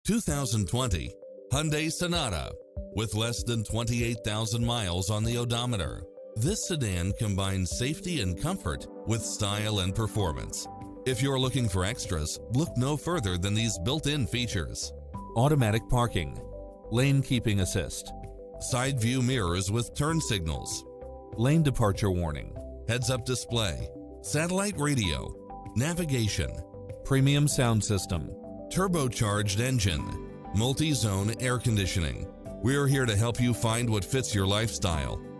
2020 Hyundai Sonata. With less than 28,000 miles on the odometer, this sedan combines safety and comfort with style and performance. If you're looking for extras, look no further than these built-in features: automatic parking, lane keeping assist, side view mirrors with turn signals, lane departure warning, heads-up display, satellite radio, navigation, premium sound system, turbocharged engine, multi-zone air conditioning. We're here to help you find what fits your lifestyle.